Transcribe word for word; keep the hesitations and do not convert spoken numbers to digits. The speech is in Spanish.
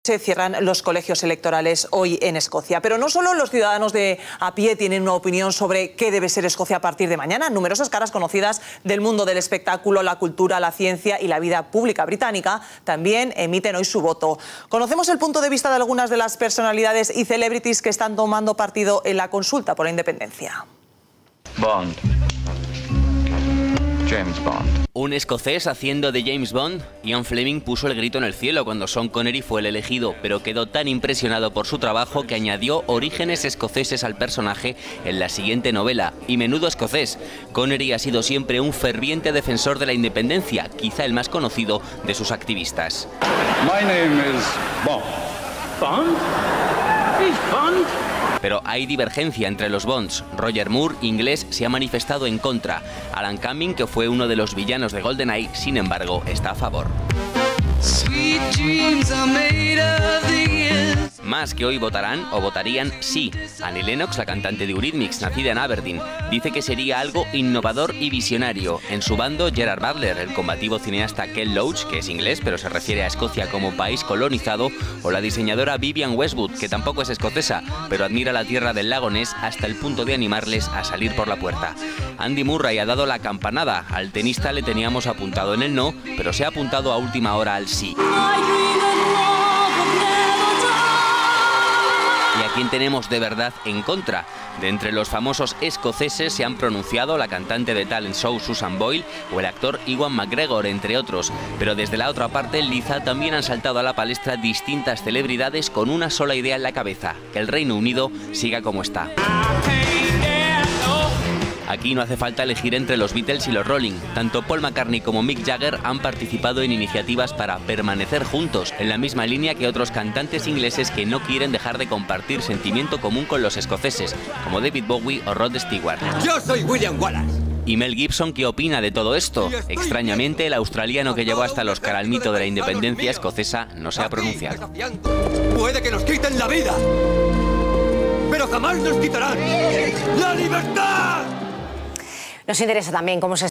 Se cierran los colegios electorales hoy en Escocia. Pero no solo los ciudadanos de a pie tienen una opinión sobre qué debe ser Escocia a partir de mañana. Numerosas caras conocidas del mundo del espectáculo, la cultura, la ciencia y la vida pública británica también emiten hoy su voto. Conocemos el punto de vista de algunas de las personalidades y celebrities que están tomando partido en la consulta por la independencia. Bond. James Bond. Un escocés haciendo de James Bond. Ian Fleming puso el grito en el cielo cuando Sean Connery fue el elegido, pero quedó tan impresionado por su trabajo que añadió orígenes escoceses al personaje en la siguiente novela. Y menudo escocés. Connery ha sido siempre un ferviente defensor de la independencia, quizá el más conocido de sus activistas. My name is Bond. ¿Bond? ¿Es Bond? Pero hay divergencia entre los Bonds. Roger Moore, inglés, se ha manifestado en contra. Alan Cumming, que fue uno de los villanos de GoldenEye, sin embargo, está a favor. Más que hoy votarán o votarían sí. Annie Lennox, la cantante de Eurythmics, nacida en Aberdeen, dice que sería algo innovador y visionario. En su bando, Gerard Butler, el combativo cineasta Ken Loach, que es inglés pero se refiere a Escocia como país colonizado, o la diseñadora Vivienne Westwood, que tampoco es escocesa, pero admira la tierra del lago Ness hasta el punto de animarles a salir por la puerta. Andy Murray ha dado la campanada. Al tenista le teníamos apuntado en el no, pero se ha apuntado a última hora al sí. ¿Y a quién tenemos de verdad en contra? De entre los famosos escoceses se han pronunciado la cantante de talent show Susan Boyle o el actor Ewan McGregor, entre otros. Pero desde la otra parte, Liza, también han saltado a la palestra distintas celebridades con una sola idea en la cabeza: que el Reino Unido siga como está. Aquí no hace falta elegir entre los Beatles y los Rolling. Tanto Paul McCartney como Mick Jagger han participado en iniciativas para permanecer juntos, en la misma línea que otros cantantes ingleses que no quieren dejar de compartir sentimiento común con los escoceses, como David Bowie o Rod Stewart. Yo soy William Wallace. ¿Y Mel Gibson qué opina de todo esto? Extrañamente, el australiano que llegó hasta el Oscar al mito de la independencia escocesa no se ha pronunciado. Puede que nos quiten la vida, pero jamás nos quitarán la libertad. Nos interesa también cómo se